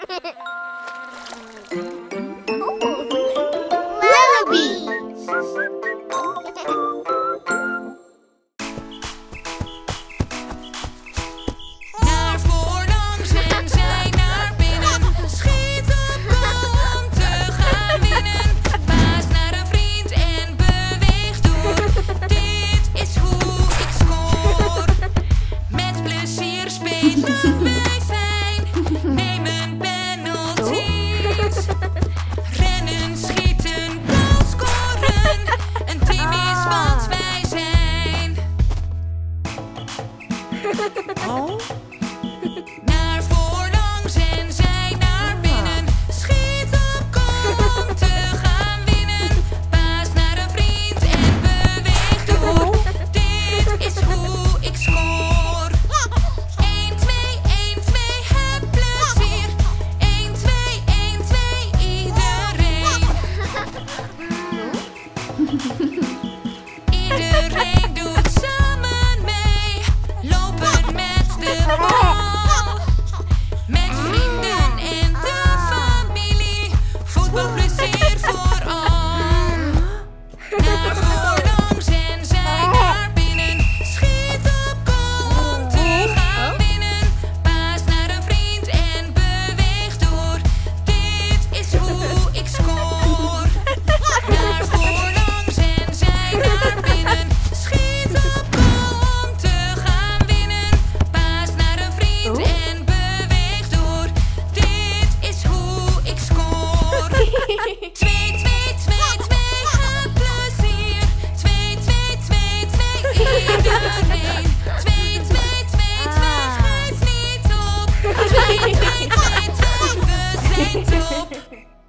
Naar voorlangs en zij naar binnen. Schiet op goal om te gaan winnen. Paas naar een vriend en beweeg door. Dit is hoe ik scoor. Met plezier spelen wij fijn. Nemen penalties. Rennen, schieten, goal scoren. Een team is wat wij zijn. Naar voorlangs en zij naar binnen. Schiet op goal om te gaan winnen. Paas naar een vriend en beweeg door. Dit is hoe ik scoor. 1, 2, 1, 2, het plezier. 1, 2, 1, 2, iedereen. Iedereen doet samen mee. Lopen met de bal. Met vrienden en de familie. Voetbalplezier vooral. Naar voorlangs en zij naar binnen. Schiet op goal om te gaan winnen. Paas naar een vriend en beweeg door. Dit is hoe ik scoor. Naar voorlangs en zij naar binnen. Schiet op goal om te gaan winnen. Paas naar een vriend en beweeg door. Dit is hoe ik scoor. 2, 2, 2, 2, het plezier. 2, 2, 2, 2, iedereen. 2, 2, 2, 2, geef niet op. 2, 2, 2, 2, we zijn top.